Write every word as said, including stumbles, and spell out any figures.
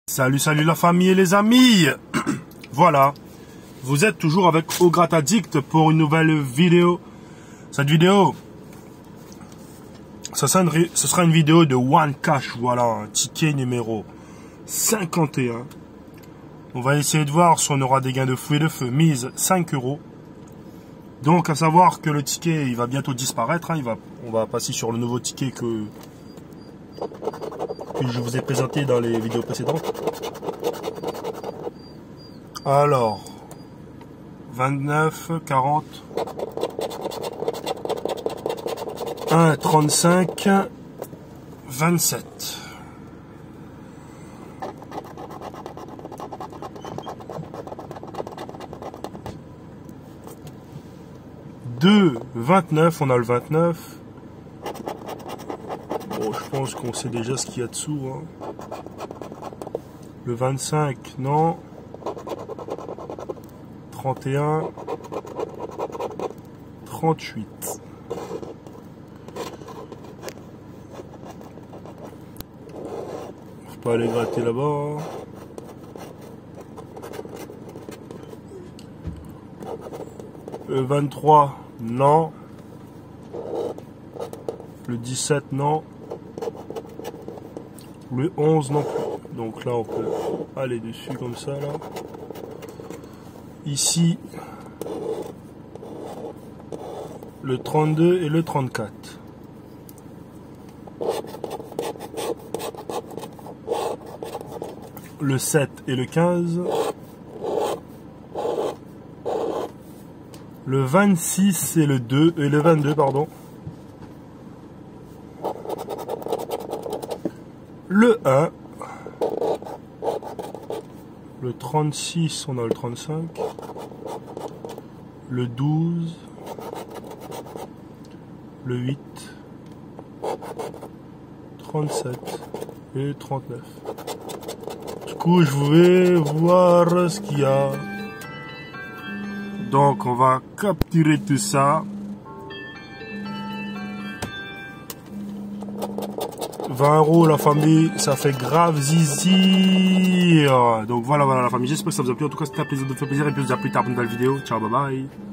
Salut, salut la famille et les amis. Voilà, vous êtes toujours avec Ograt Addict pour une nouvelle vidéo. Cette vidéo, ce sera une, ce sera une vidéo de One Cash. Voilà, un ticket numéro cinquante et un. On va essayer de voir si on aura des gains de fou et de feu. Mise cinq euros. Donc à savoir que le ticket il va bientôt disparaître. Hein, il va, on va passer sur le nouveau ticket que, que je vous ai présenté dans les vidéos précédentes. Alors, vingt-neuf, quarante, un, trente-cinq, vingt-sept. deux, vingt-neuf, on a le vingt-neuf. Bon, je pense qu'on sait déjà ce qu'il y a dessous. Hein. Le vingt-cinq, non. trente et un, trente-huit. Faut pas aller gratter là-bas. Le vingt-trois, non. Le dix-sept, non. Le onze, non plus. Donc là, on peut aller dessus comme ça, là. Ici, le trente-deux et le trente-quatre. Le sept et le quinze. Le vingt-six et le deux et le vingt-deux, pardon. Le un. Le trente-six, on a le trente-cinq. Le douze. Le huit. trente-sept. Et trente-neuf. Du coup, je vais voir ce qu'il y a. Donc, on va capturer tout ça. vingt euros la famille, ça fait grave zizi. Donc voilà, voilà la famille, j'espère que ça vous a plu. En tout cas, c'était un plaisir de vous faire plaisir et puis je vous dis à plus tard pour une nouvelle vidéo. Ciao, bye bye.